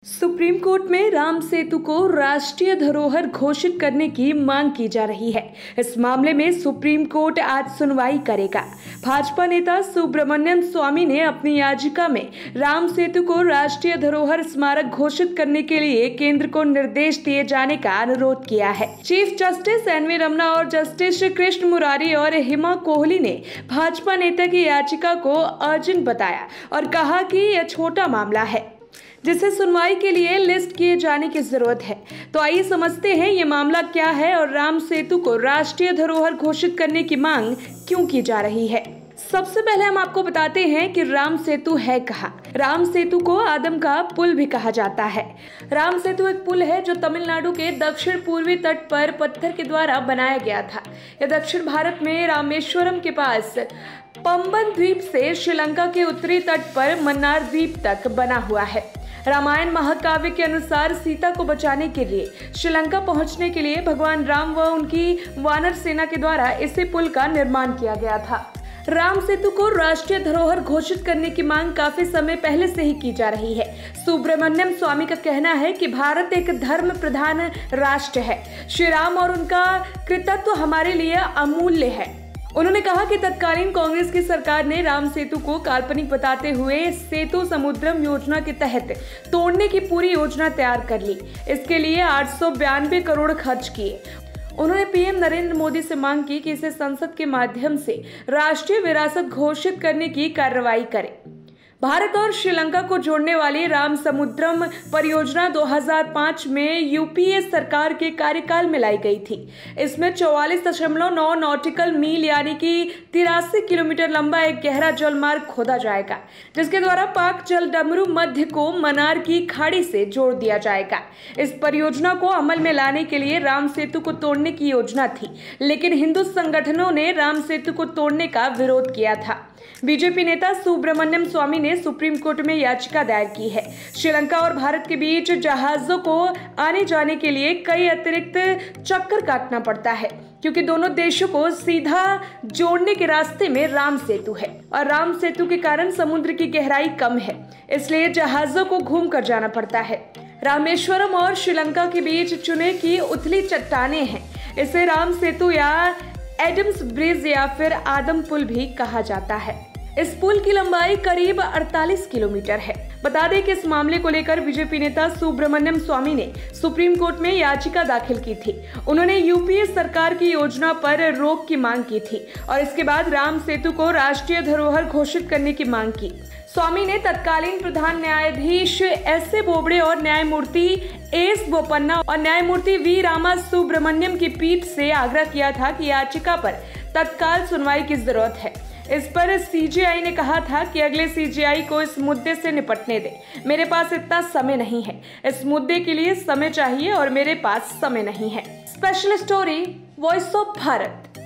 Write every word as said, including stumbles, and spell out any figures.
Supreme court में राम सेतु को राष्ट्रीय धरोहर घोषित करने की मांग की जा रही है। इस मामले में सुप्रीम कोर्ट आज सुनवाई करेगा। भाजपा नेता सुब्रमण्यम स्वामी ने अपनी याचिका में राम सेतु को राष्ट्रीय धरोहर स्मारक घोषित करने के लिए केंद्र को निर्देश दिए जाने का अनुरोध किया है। Chief justice N V Ramana और जस्टिस कृष्ण मुरारी और हेमा कोहली ने भाजपा नेता की याचिका को अर्जेंट बताया और कहा कि यह छोटा मामला है जिसे सुनवाई के लिए लिस्ट किए जाने की जरूरत है। तो आइए समझते हैं ये मामला क्या है और राम सेतु को राष्ट्रीय धरोहर घोषित करने की मांग क्यों की जा रही है। सबसे पहले हम आपको बताते हैं कि राम सेतु है कहाँ। राम सेतु को आदम का पुल भी कहा जाता है। राम सेतु एक पुल है जो तमिलनाडु के दक्षिण पूर्वी तट पर पत्थर के द्वारा बनाया गया था। यह दक्षिण भारत में रामेश्वरम के पास पंबन द्वीप से श्रीलंका के उत्तरी तट पर मन्नार द्वीप तक बना हुआ है। रामायण महाकाव्य के अनुसार सीता को बचाने के लिए श्रीलंका पहुंचने के लिए भगवान राम व उनकी वानर सेना के द्वारा इसी पुल का निर्माण किया गया था। राम सेतु को राष्ट्रीय धरोहर घोषित करने की मांग काफी समय पहले से ही की जा रही है। सुब्रमण्यम स्वामी का कहना है कि भारत एक धर्म प्रधान राष्ट्र है। श्री राम और उनका कृतित्व हमारे लिए अमूल्य है। उन्होंने कहा कि तत्कालीन कांग्रेस की सरकार ने राम सेतु को काल्पनिक बताते हुए सेतु समुद्रम योजना के तहत तोड़ने की पूरी योजना तैयार कर ली। इसके लिए आठ सौ बयानबे करोड़ खर्च किए। उन्होंने पीएम नरेंद्र मोदी से मांग की कि इसे संसद के माध्यम से राष्ट्रीय विरासत घोषित करने की कार्रवाई करे। भारत और श्रीलंका को जोड़ने वाली राम समुद्रम परियोजना दो हज़ार पाँच में यूपीए सरकार के कार्यकाल में लाई गई थी। इसमें चौवालीस दशमलव नौ नॉटिकल मील यानी कि तिरासी किलोमीटर लंबा एक गहरा जल मार्ग खोदा जाएगा, जिसके द्वारा पाक जल डमरू मध्य को मन्नार की खाड़ी से जोड़ दिया जाएगा। इस परियोजना को अमल में लाने के लिए राम सेतु को तोड़ने की योजना थी, लेकिन हिंदू संगठनों ने राम सेतु को तोड़ने का विरोध किया था। बीजेपी नेता सुब्रमण्यम स्वामी ने सुप्रीम कोर्ट में याचिका दायर की है। श्रीलंका और भारत के बीच जहाजों को आने जाने के लिए कई अतिरिक्त चक्कर काटना पड़ता है, क्योंकि दोनों देशों को सीधा जोड़ने के रास्ते में राम सेतु है और राम सेतु के कारण समुद्र की गहराई कम है, इसलिए जहाजों को घूम कर जाना पड़ता है। रामेश्वरम और श्रीलंका के बीच चुने की उथली चट्टानें हैं। इसे राम सेतु या एडम्स ब्रिज या फिर आदम पुल भी कहा जाता है। इस पुल की लंबाई करीब अड़तालीस किलोमीटर है। बता दें कि इस मामले को लेकर बीजेपी नेता सुब्रमण्यम स्वामी ने सुप्रीम कोर्ट में याचिका दाखिल की थी। उन्होंने यूपीए सरकार की योजना पर रोक की मांग की थी और इसके बाद राम सेतु को राष्ट्रीय धरोहर घोषित करने की मांग की। स्वामी ने तत्कालीन प्रधान न्यायाधीश एस ए बोबड़े और न्यायमूर्ति एस बोपन्ना और न्यायमूर्ति वी रामा सुब्रमण्यम की पीठ से आग्रह किया था कि याचिका पर तत्काल सुनवाई की जरूरत है। इस पर सीजेआई ने कहा था कि अगले सीजेआई को इस मुद्दे से निपटने दे। मेरे पास इतना समय नहीं है। इस मुद्दे के लिए समय चाहिए और मेरे पास समय नहीं है। Special story, voice of Bharat.